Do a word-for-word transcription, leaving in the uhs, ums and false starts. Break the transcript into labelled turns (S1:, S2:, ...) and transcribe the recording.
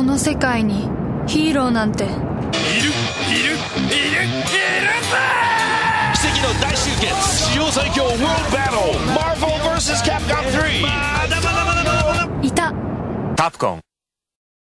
S1: この世界にヒーローなんているいるいるいる
S2: いるぜ。奇跡の大集結、史上最強ワールドバトル、マーベル ブイエス キャプコンスリー。まだまだまだまだまだ
S1: いた。
S2: タプコン